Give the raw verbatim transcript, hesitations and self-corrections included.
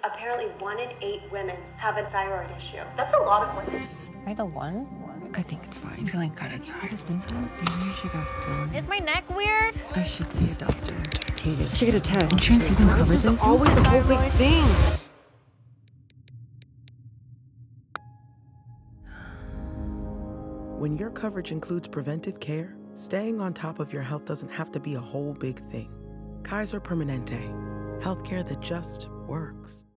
Apparently one in eight women have a thyroid issue. That's a lot of women. Am I the one? I think it's fine. I'm feeling kind of tired. Symptoms? Maybe I should go still. Is my neck weird? I should see a doctor. You should get a test. Insurance even cover this? This is always a whole big thing. When your coverage includes preventive care, staying on top of your health doesn't have to be a whole big thing. Kaiser Permanente. Healthcare that just works.